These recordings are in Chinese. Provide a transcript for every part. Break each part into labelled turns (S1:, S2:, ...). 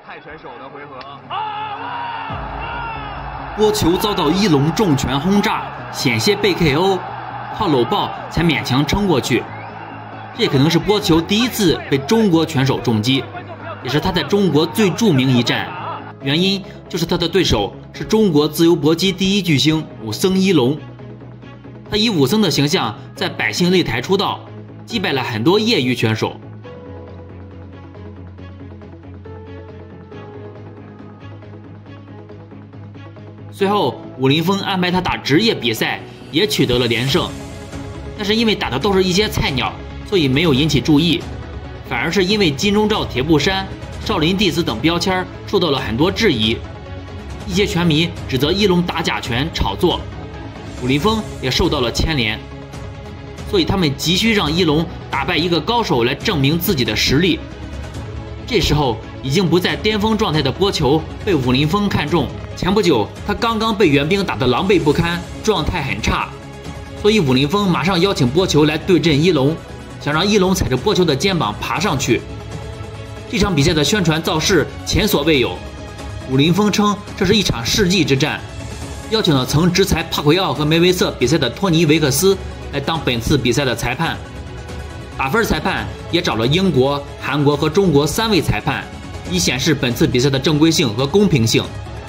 S1: 泰拳手的回合。
S2: 波球遭到一龙重拳轰炸，险些被 KO， 靠搂抱才勉强撑过去。这可能是波球第一次被中国拳手重击，也是他在中国最著名一战。原因就是他的对手是中国自由搏击第一巨星武僧一龙。他以武僧的形象在百姓擂台出道，击败了很多业余拳手。随后武林风安排他打职业比赛，也取得了连胜，但是因为打的都是一些菜鸟，所以没有引起注意，反而是因为金钟罩铁布衫、少林弟子等标签受到了很多质疑，一些拳迷指责一龙打假拳炒作，武林风也受到了牵连，所以他们急需让一龙打败一个高手来证明自己的实力。这时候已经不在巅峰状态的波球被武林风看中，前不久他刚刚被援兵打得狼狈不堪，状态很差，所以武林风马上邀请波球来对阵一龙，想让一龙踩着波球的肩膀爬上去。这场比赛的宣传造势前所未有，武林风称这是一场世纪之战，邀请了曾执裁帕奎奥和梅维瑟比赛的托尼·维克斯来当本次比赛的裁判。打分裁判也找了英国、韩国和中国3位裁判，以显示本次比赛的正规性和公平性。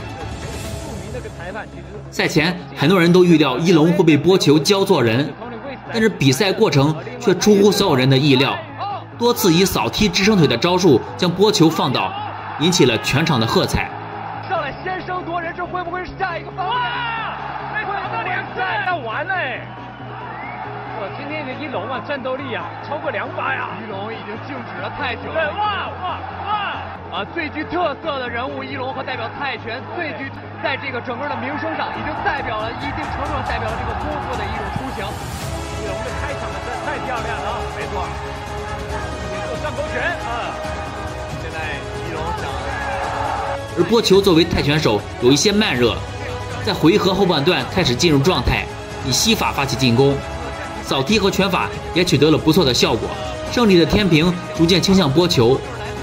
S2: 赛前很多人都预料一龙会被波球教做人，但是比赛过程却出乎所有人的意料，多次以扫踢支撑腿的招数将波球放倒，引起了全场的喝彩。
S1: 上来先声夺人，这会不会是下一个方面？没想到2赛要完嘞！今天的一龙啊，战斗力啊超过200呀！一龙已经静止了太久了。对，哇！最具特色的人物一龙和代表泰拳最具在这个整个的名声上，已经代表了一定程度上代表了这个功夫的一种雏形。一龙的开场的太漂亮了，没错，做上勾拳啊！现在一龙想，
S2: 而波球作为泰拳手有一些慢热，在回合后半段开始进入状态，以膝法发起进攻。扫踢和拳法也取得了不错的效果，胜利的天平逐渐倾向波球。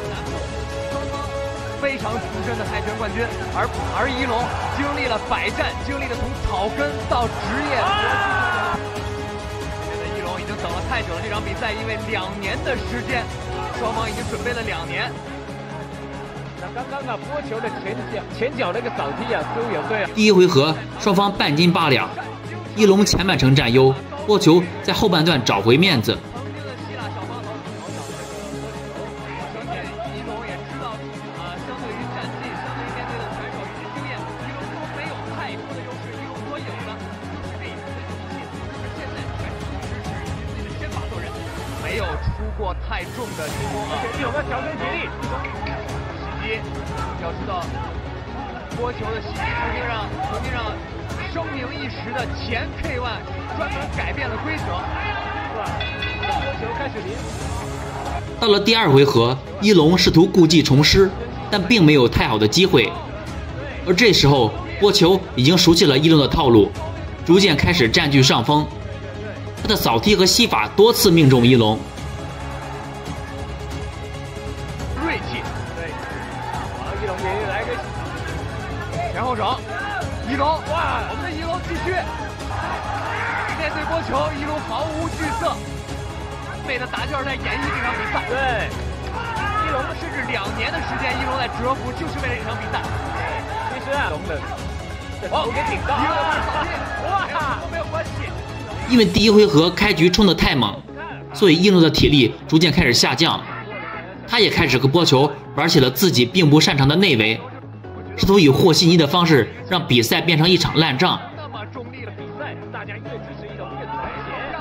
S1: 非常资深的泰拳冠军，而一龙经历了百战，经历了从草根到职业。现在一龙已经等了太久了，这场比赛因为2年的时间，双方已经准备了2年。那刚刚啊，波球的前脚那个扫踢啊，都有对啊。
S2: 第一回合双方半斤八两，一龙前半程占优。波球在后半段找回面子。
S1: 没有出过太重的进攻，而且有个调整体力。袭击，要知道，波球的袭击曾经让声名一时的前 K1 专门改变了规则，是吧？波球开始临。
S2: 到了第2回合，一龙试图故技重施，但并没有太好的机会。而这时候，波球已经熟悉了一龙的套路，逐渐开始占据上风。他的扫踢和膝法多次命中一龙。
S1: 锐气，对，一龙也来个前后手。一龙，哇！我们的一龙继续面对波球，一龙毫无惧色，为了打就是在演绎这场比赛。对，一龙甚至2年的时间，一龙在蛰伏，就是为了这场比赛。其实啊，龙的头给顶到了，哇，都没有关系。
S2: 因为第1回合开局冲得太猛，所以一龙的体力逐渐开始下降，他也开始和波球玩起了自己并不擅长的内围。试图以和稀泥的方式让比赛变成一场烂仗。
S1: 那么中立的比赛，大家越支持一龙越团结。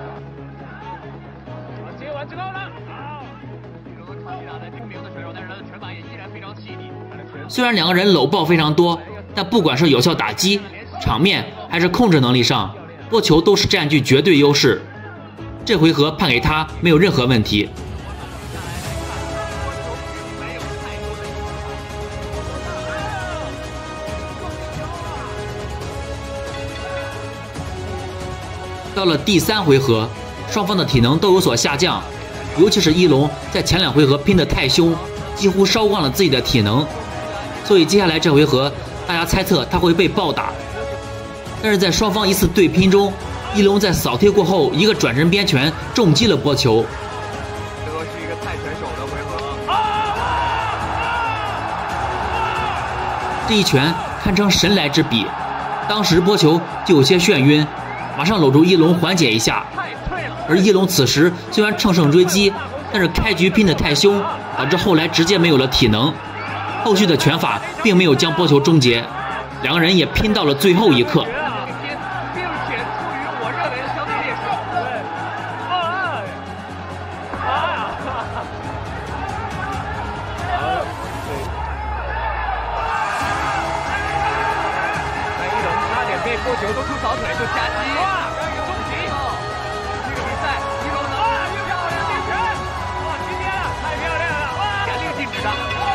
S1: 接完之后呢，一龙和长期打在出名的选手，但是他的拳法也依然非常细腻。
S2: 虽然2个人搂抱非常多，但不管是有效打击、场面还是控制能力上，波球都是占据绝对优势。这回合判给他没有任何问题。到了第3回合，双方的体能都有所下降，尤其是一龙在前2回合拼得太凶， 几乎烧光了自己的体能，所以接下来这回合大家猜测他会被暴打。但是在双方一次对拼中，一龙在扫贴过后一个转身边拳重击了波球。
S1: 这是一个泰拳手的回合。
S2: 这一拳堪称神来之笔，当时波球就有些眩晕，马上搂住一龙缓解一下。而一龙此时虽然乘胜追击，但是开局拼得太凶，导致后来直接没有了体能。后续的拳法并没有将波球终结，两个人也拼到了最后一刻。
S1: 并且处于我认为的相对劣势。那一龙差点被波球都出扫腿，就夹击。重击！这个比赛一龙能漂亮击拳！哇，今天啊，太漂亮了！哇，严令禁止的。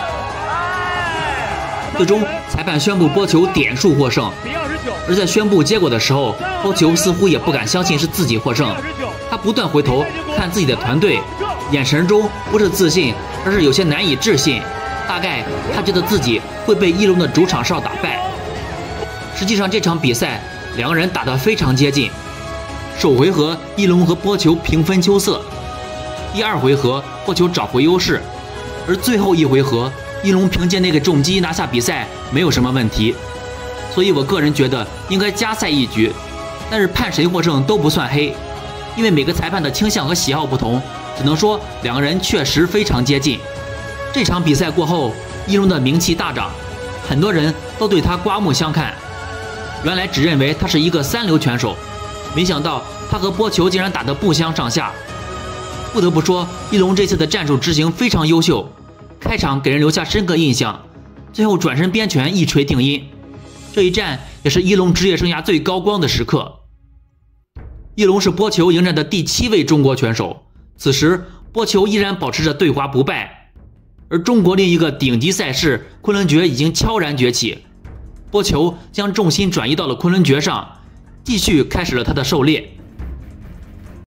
S2: 最终，裁判宣布波球点数获胜。而在宣布结果的时候，波球似乎也不敢相信是自己获胜，他不断回头看自己的团队，眼神中不是自信，而是有些难以置信。大概他觉得自己会被一龙的主场哨打败。实际上这场比赛两个人打得非常接近，首回合一龙和波球平分秋色，第二回合波球找回优势，而最后一回合一龙凭借那个重击拿下比赛没有什么问题。所以我个人觉得应该加赛一局，但是判谁获胜都不算黑，因为每个裁判的倾向和喜好不同，只能说两个人确实非常接近。这场比赛过后，一龙的名气大涨，很多人都对他刮目相看。原来只认为他是一个三流拳手，没想到他和波球竟然打得不相上下。不得不说，一龙这次的战术执行非常优秀，开场给人留下深刻印象，最后转身边拳一锤定音。这一战也是一龙职业生涯最高光的时刻。一龙是波球迎战的第7位中国拳手，此时波球依然保持着对华不败，而中国另一个顶级赛事昆仑决已经悄然崛起，波球将重心转移到了昆仑决上，继续开始了他的狩猎。